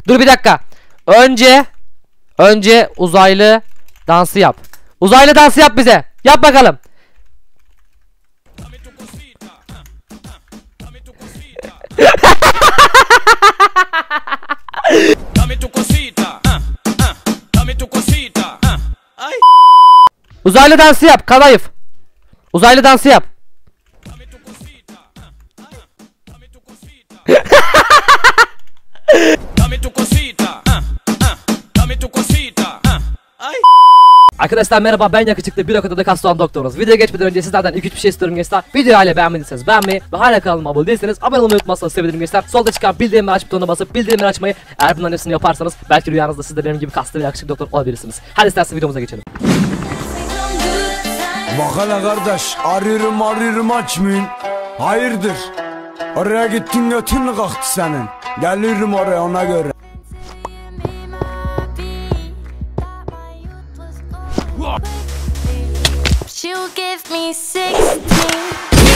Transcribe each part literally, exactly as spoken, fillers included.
Dur bir dakika. Önce önce uzaylı dansı yap. Uzaylı dansı yap bize. Yap bakalım. Uzaylı dansı yap kadayıf. Uzaylı dansı yap. Arkadaşlar merhaba, ben yakışıklı bir okuda kaslı olan doktorunuz. Videoya geçmeden önce sizlerden iki üç bir şey istiyorum gençler. Videoyu hala beğenmediyseniz beğenmeyi ve hala kanalıma abone değilseniz abone olmayı unutmazsanız sevinirim gençler. Solda çıkan bildirimleri aç butonuna basıp bildirimleri açmayı, eğer bunların hepsini yaparsanız belki rüyanızda siz de benim gibi kaslı ve yakışıklı doktor olabilirsiniz. Hadi isterseniz videomuza geçelim. Bak hele kardeş, arıyorum arıyorum açmayın. Hayırdır? Oraya gittin götün mü kalktı senin? Geliyorum oraya ona göre. She'll give me sixteen.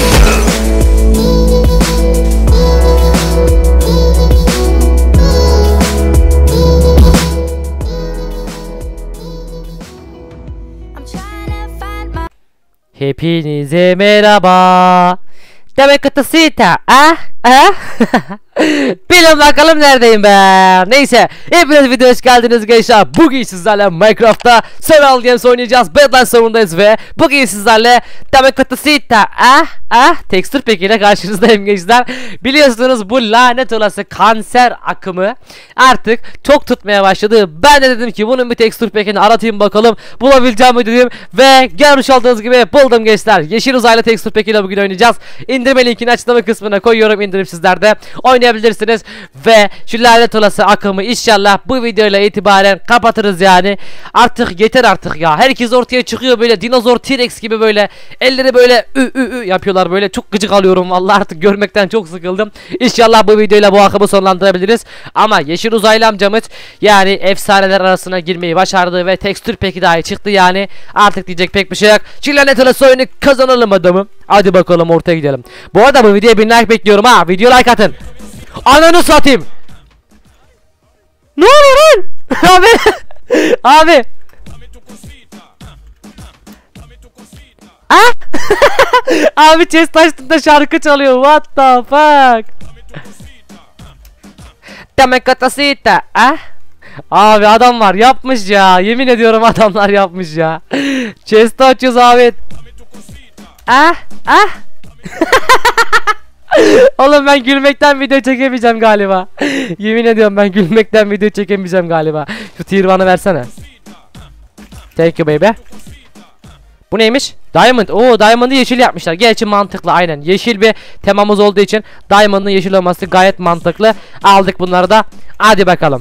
Hepinize merhaba. Demek kıtasita. Ah ah. Bilin bakalım neredeyim ben. Neyse, hepiniz videoya hoş geldiniz gençler. Bugün sizlerle Minecraft'ta Survival Games oynayacağız. Bedline sorundayız ve bugün sizlerle demek kıtasita. Ah ah. Tekstür pekiyle karşınızdayım gençler. Biliyorsunuz bu lanet olası kanser akımı artık çok tutmaya başladı. Ben de dedim ki bunun bir tekstür pekini aratayım bakalım bulabileceğim mi dedim ve görmüş olduğunuz gibi buldum gençler. Yeşil uzaylı tekstür pekiyle bugün oynayacağız. İndirme linkini açıklama kısmına koyuyorum, indirip sizler de oynayabilirsiniz ve şu lanet olası akımı inşallah bu videoyla itibaren kapatırız yani. Artık yeter artık ya. Herkes ortaya çıkıyor böyle dinozor T-Rex gibi, böyle elleri böyle ü ü ü yapıyorlar, böyle çok gıcık alıyorum vallahi, artık görmekten çok sıkıldım. İnşallah bu videoyla bu akımı sonlandırabiliriz. Ama yeşil uzaylı amcamız yani efsaneler arasına girmeyi başardı ve tekstür peki dahi çıktı yani. Artık diyecek pek bir şey yok. Şu lanet olası oyunu kazanalım adamım. Hadi bakalım ortaya gidelim. Bu arada bu videoya bin like bekliyorum ha. Video like atın. Ananı satayım. Ne oluyor lan? Abi. Abi. Ah? Abi chest açtığında şarkı çalıyor. What the fuck? Demek katasita. Ah? Abi adam var yapmış ya. Yemin ediyorum adamlar yapmış ya. Chest açıyoruz abi. Ah? Ah? Oğlum ben gülmekten video çekemeyeceğim galiba. Yemin ediyorum ben gülmekten video çekemeyeceğim galiba. Şu tier one'ı versene. Thank you baby. Bu neymiş? Diamond. Oo, Diamond'ı yeşil yapmışlar. Gerçi mantıklı, aynen. Yeşil bir temamız olduğu için Diamond'ın yeşil olması gayet mantıklı. Aldık bunları da. Hadi bakalım.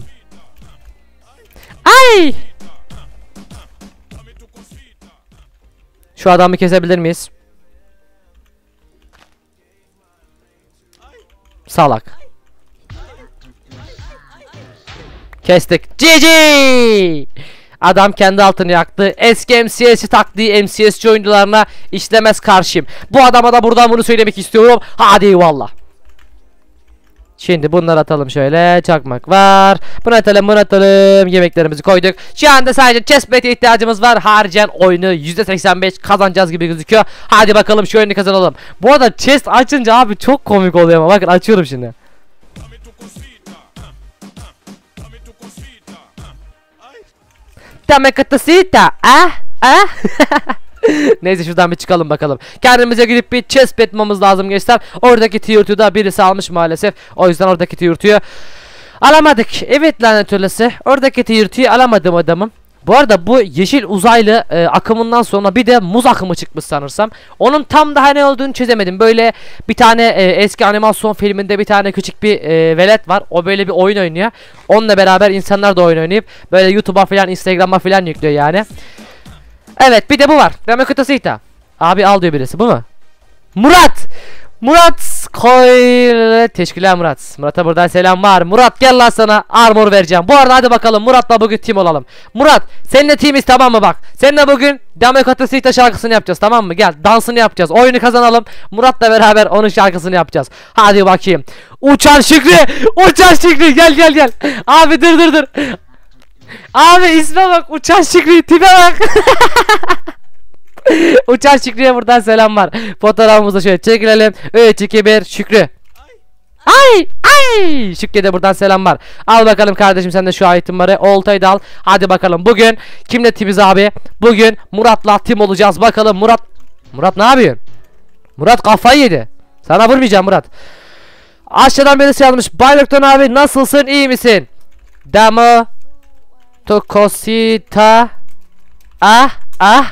Ay! Şu adamı kesebilir miyiz? Salak. Kestik. G G! Adam kendi altını yaktı. Eski M C S'i taktiği M C S'ci oyuncularına işlemez karşıyım. Bu adama da buradan bunu söylemek istiyorum. Hadi eyvallah. Şimdi bunları atalım şöyle. Çakmak var. Bunu atalım, bunu atalım. Yemeklerimizi koyduk. Şu anda sadece chestplate'e ihtiyacımız var. Haricen oyunu yüzde seksen beş kazanacağız gibi gözüküyor. Hadi bakalım şu oyunu kazanalım. Bu arada chest açınca abi çok komik oluyor ama. Bakın açıyorum şimdi. Demek katasita. Ah ah. Neyse şuradan bir çıkalım bakalım. Kendimize gidip bir chest etmemiz lazım gençler. Oradaki tier iki'yi da birisi almış maalesef. O yüzden oradaki tier iki'yi alamadık. Evet lanet olası. Oradaki tier iki'yi alamadım adamım. Bu arada bu yeşil uzaylı e, akımından sonra bir de muz akımı çıkmış sanırsam. Onun tam daha ne olduğunu çözemedim. Böyle bir tane e, eski animasyon filminde bir tane küçük bir e, velet var. O böyle bir oyun oynuyor. Onunla beraber insanlar da oyun oynayıp böyle YouTube'a falan, Instagram'a falan yüklüyor yani. Evet, bir de bu var. Demek kıtasıyla. Abi al diyor birisi, bu mu? Murat! Murat koy. Teşekkürler Murat. Murat'a buradan selam var. Murat gel lan, sana armor vereceğim. Bu arada hadi bakalım Murat'la bugün team olalım. Murat seninle teamiz, tamam mı bak. Seninle bugün Damekata Sita şarkısını yapacağız, tamam mı? Gel dansını yapacağız. Oyunu kazanalım. Murat'la beraber onun şarkısını yapacağız. Hadi bakayım. Uçan Şükrü. Uçan Şükrü gel gel gel. Abi dur dur dur. Abi isme bak, Uçan Şükrü, tipe bak. Uçan Şükrü'ye buradan selam var. Fotoğrafımızı şöyle çekilelim. üç iki bir Şükrü. Ay ay Şükrü'ye de buradan selam var. Al bakalım kardeşim sen de şu itemları. Oltayı da al. Hadi bakalım bugün kimle timiz abi? Bugün Murat'la tim olacağız. Bakalım Murat. Murat ne yapıyorsun? Murat kafayı yedi. Sana vurmayacağım Murat. Aşağıdan birisi yazmış. Bayraktan abi nasılsın, iyi misin? Damo Tokosita. Ah ah.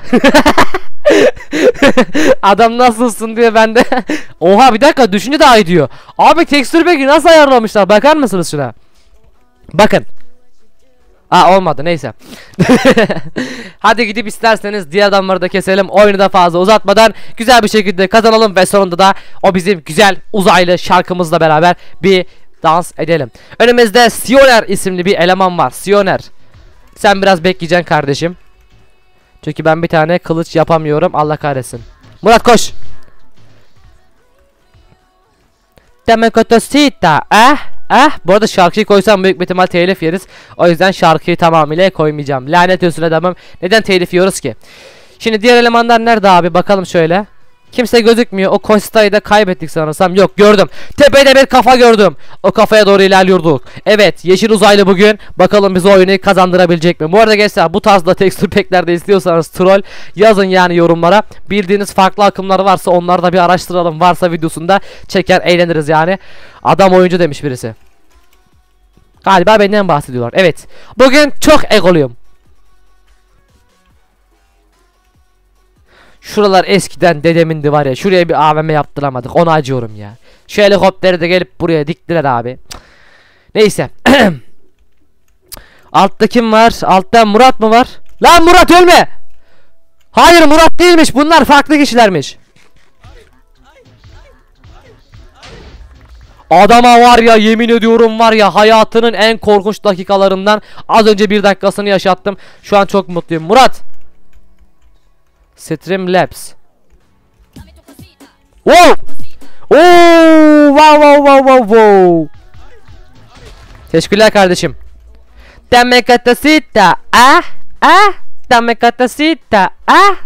Adam nasılsın diye ben de. Oha bir dakika, düşünce daha iyi diyor. Abi tekstür peki nasıl ayarlamışlar, bakar mısınız şuna? Bakın. Aa olmadı, neyse. Hadi gidip isterseniz diğer adamları da keselim. Oyunu da fazla uzatmadan güzel bir şekilde kazanalım ve sonunda da o bizim güzel uzaylı şarkımızla beraber bir dans edelim. Önümüzde Sioner isimli bir eleman var. Sioner. Sen biraz bekleyeceksin kardeşim. Çünkü ben bir tane kılıç yapamıyorum. Allah kahretsin. Murat koş. Demek otosita. Ah ah. Bu arada şarkıyı koysam büyük bir ihtimal telif yeriz. O yüzden şarkıyı tamamıyla koymayacağım. Lanet olsun adamım. Neden telif yiyoruz ki? Şimdi diğer elemanlar nerede abi? Bakalım şöyle. Kimse gözükmüyor. O Kosta'yı da kaybettik sanırsam. Yok, gördüm. Tepede bir kafa gördüm. O kafaya doğru ilerliyorduk. Evet, yeşil uzaylı bugün. Bakalım bize oyunu kazandırabilecek mi? Bu arada gençler, bu tarzda tekstür packlerde istiyorsanız troll yazın yani yorumlara. Bildiğiniz farklı akımlar varsa onları da bir araştıralım. Varsa videosunda çeker eğleniriz yani. Adam oyuncu demiş birisi. Galiba benden bahsediyorlar. Evet. Bugün çok egoluyum. Şuralar eskiden dedemindi var ya. Şuraya bir A V M yaptıramadık. Ona acıyorum ya. Şu helikopteri de gelip buraya diktiler abi. Neyse. Altta kim var? Altta Murat mı var? Lan Murat ölme. Hayır Murat değilmiş. Bunlar farklı kişilermiş. Adama var ya, yemin ediyorum var ya, hayatının en korkunç dakikalarından az önce bir dakikasını yaşattım. Şu an çok mutluyum. Murat. Streamlabs. Wow! Oo! Wow wow wow wow wow. Teşekkürler kardeşim. Damekata ah ah Damekata ah.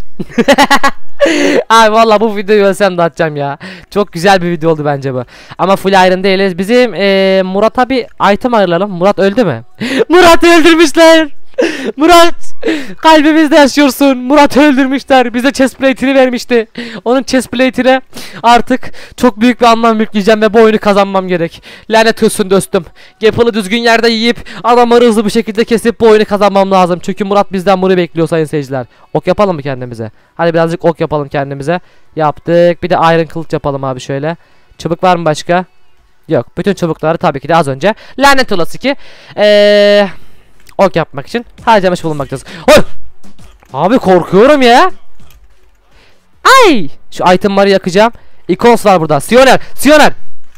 Ay vallahi bu videoyu ölsem de atacağım ya. Çok güzel bir video oldu bence bu. Ama full iron değiliz. Bizim ee, Murat'a bir item ayıralım. Murat öldü mü? Murat'ı öldürmüşler. Murat kalbimizde yaşıyorsun. Murat öldürmüşler. Bize chestplate'ini vermişti. Onun chestplate'ine artık çok büyük bir anlam yükleyeceğim ve bu oyunu kazanmam gerek. Lanet olsun dostum. Gap'ını düzgün yerde yiyip adamları hızlı bir şekilde kesip bu oyunu kazanmam lazım. Çünkü Murat bizden bunu bekliyor sayın seyirciler. Ok yapalım mı kendimize? Hadi birazcık ok yapalım kendimize. Yaptık. Bir de iron kılıç yapalım abi şöyle. Çubuk var mı başka? Yok. Bütün çubukları tabii ki de az önce. Lanet olası ki. Eee... Ok yapmak için harcamış bulunmaktayız. Oy! Abi korkuyorum ya. Ay! Şu itemları yakacağım. Icons var burada. Sioner! Sioner!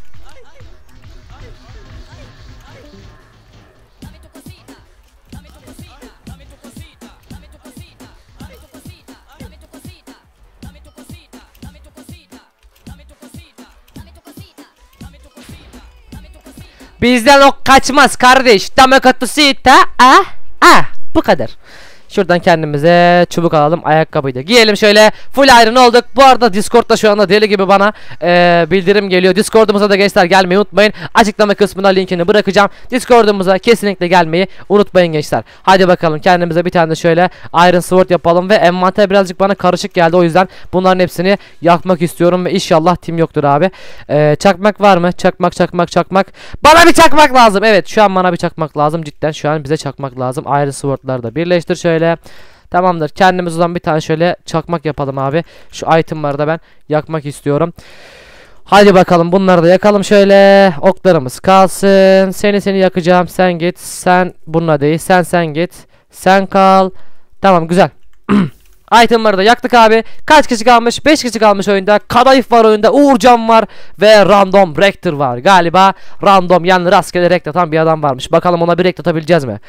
Bizden ok kaçmaz kardeş. Damekatosita. Ah ah. Bu kadar. Şuradan kendimize çubuk alalım. Ayakkabıyı da giyelim şöyle. Full iron olduk. Bu arada Discord'da şu anda deli gibi bana ee, bildirim geliyor. Discord'umuza da gençler gelmeyi unutmayın. Açıklama kısmına linkini bırakacağım. Discord'umuza kesinlikle gelmeyi unutmayın gençler. Hadi bakalım kendimize bir tane de şöyle Iron Sword yapalım. Ve envanter birazcık bana karışık geldi. O yüzden bunların hepsini yakmak istiyorum. Ve inşallah tim yoktur abi. ee, Çakmak var mı? Çakmak çakmak çakmak. Bana bir çakmak lazım. Evet şu an bana bir çakmak lazım. Cidden şu an bize çakmak lazım. Iron Sword'ları da birleştir şöyle. Tamamdır. Kendimiz olan bir tane şöyle çakmak yapalım abi. Şu itemları da ben yakmak istiyorum. Hadi bakalım bunları da yakalım şöyle. Oklarımız kalsın. Seni seni yakacağım. Sen git. Sen bununla değil. Sen sen git. Sen kal. Tamam güzel. Itemları da yaktık abi. Kaç kişi kalmış? beş kişi kalmış oyunda. Kadayıf var oyunda. Uğurcan var. Ve Random Rector var. Galiba random yani rastgele rekt atan bir adam varmış. Bakalım ona bir rekt atabileceğiz mi?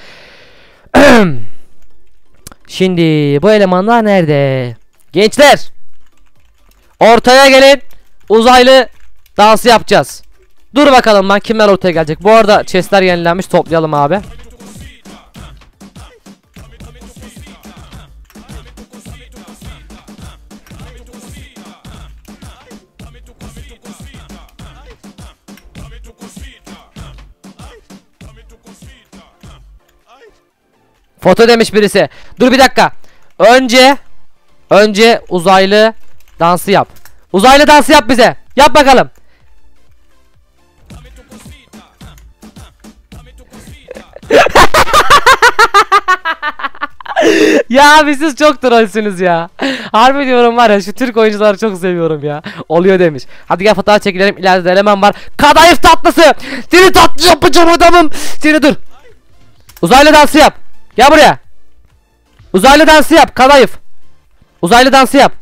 Şimdi bu elemanlar nerede? Gençler, ortaya gelin. Uzaylı dansı yapacağız. Dur bakalım lan kimler ortaya gelecek. Bu arada chestler yenilenmiş, toplayalım abi. Foto demiş birisi. Dur bir dakika. Önce Önce uzaylı dansı yap. Uzaylı dansı yap bize. Yap bakalım. Ya abi siz çok trollsünüz ya. Harbi diyorum var ya, şu Türk oyuncuları çok seviyorum ya. Oluyor demiş. Hadi gel fotoğraf çekilelim. İleride de eleman var. Kadayıf tatlısı. Seni tatlı yapacağım adamım. Seni dur. Uzaylı dansı yap. Gel buraya. Uzaylı dansı yap. Kadayıf. Uzaylı dansı yap.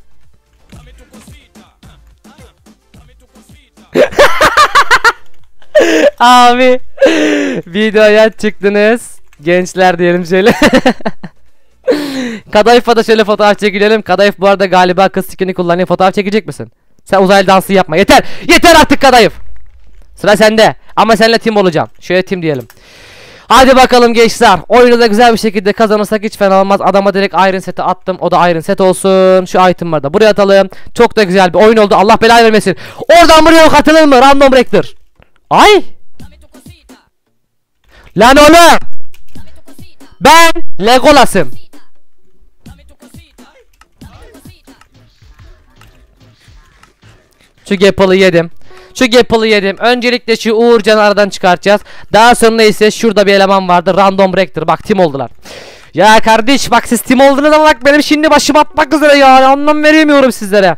Abi videoya çıktınız. Gençler diyelim şöyle. Kadayıf'a da şöyle fotoğraf çekilelim. Kadayıf bu arada galiba kız skin'i kullanıyor. Fotoğraf çekecek misin? Sen uzaylı dansı yapma. Yeter. Yeter artık Kadayıf. Sıra sende. Ama seninle team olacağım. Şöyle team diyelim. Hadi bakalım gençler. Oyunu da güzel bir şekilde kazanırsak hiç fena olmaz. Adama direkt Iron Set'i attım. O da Iron Set olsun. Şu item'ları da buraya atalım. Çok da güzel bir oyun oldu. Allah belayı vermesin. Oradan buraya ok atılır mı? Random Rector. Ay. Lan oğlum. Ben Legolas'ım. Şu Gapal'ı yedim. Şu Gapal'ı yedim. Öncelikle şu Uğurcan'ı aradan çıkartacağız. Daha sonra ise şurada bir eleman vardı. Random Rector. Bak team oldular. Ya kardeş bak siz team oldunuz ama bak benim şimdi başım atmak üzere ya. Anlam veremiyorum sizlere.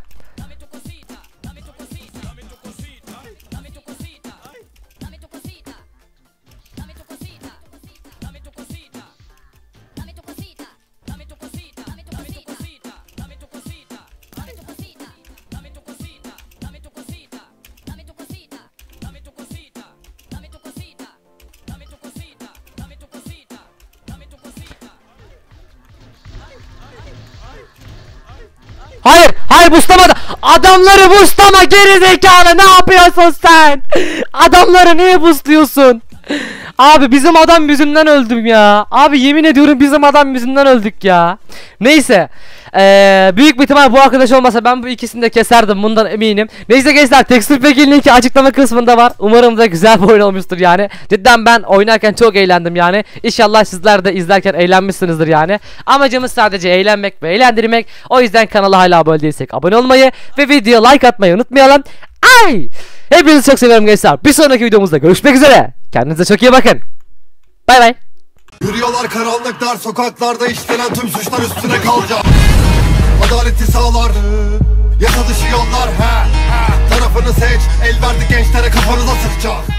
Hayır, hayır bustlamadı. Adamları bustlama geri zekalı. Ne yapıyorsun sen? Adamları niye bustluyorsun? Abi bizim adam yüzünden öldüm ya. Abi yemin ediyorum bizim adam yüzünden öldük ya. Neyse. Ee, büyük bir ihtimal bu arkadaş olmasa ben bu ikisini de keserdim, bundan eminim. Neyse gençler, Texture Pack'in linki açıklama kısmında var. Umarım da güzel bir oyun olmuştur yani. Cidden ben oynarken çok eğlendim yani. İnşallah sizler de izlerken eğlenmişsinizdir yani. Amacımız sadece eğlenmek ve eğlendirmek. O yüzden kanala hala abone değilsek abone olmayı ve videoya like atmayı unutmayalım. Ay! Hepinizi çok seviyorum gençler. Bir sonraki videomuzda görüşmek üzere. Kendinize çok iyi bakın. Bay bay. Yürüyorlar karanlık dar sokaklarda, işlenen tüm suçlar üstüne kalacak. Adaleti sağlar, yasa dışı yollar, he, he. Tarafını seç, el verdi gençlere kafanıza sıkacak.